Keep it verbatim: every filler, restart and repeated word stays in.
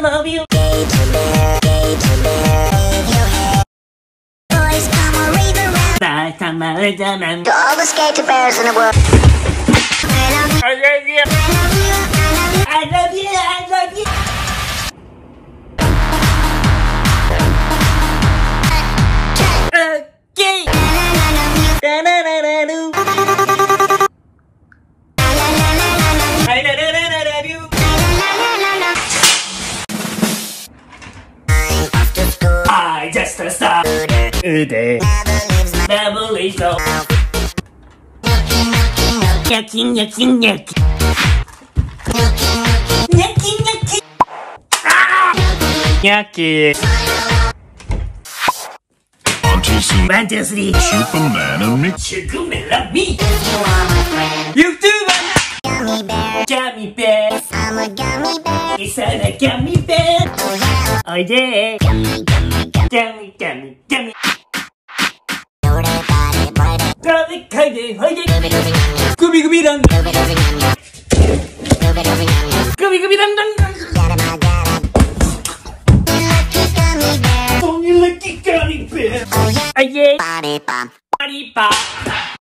love you. Boys, come on, rave around. Bye, come on, man. To all the skater bears in the world. I love you. I love you. I love you. I love you. I love you. Okay. Da da da da do. I da da da da do. I just a star. Ude. Never leaves no. Nyaki nyaki nyaki. Nyaki nyaki. Nyaki. One, two, three. Superman and me. Superman love me. You are my friend. You too, man. Gummy bear. Gummy bear. I'm a gummy bear. It's a gummy bear. Oh yeah. Oh yeah. Gummy, gummy, gummy. Gummy, gummy, gummy. Body, body, body. Gummy, gummy, gummy. Dooby, dooby, yum, yum. Gummy, gummy, dum. Dooby, dooby, yum, yum. Dooby, dooby, yum, yum. Gummy, gummy, dum, dum. Get him, I got him. Lucky gummy bear. Oh, you lucky gummy bear. Oh yeah. Oh yeah. Body, bum. Body pop.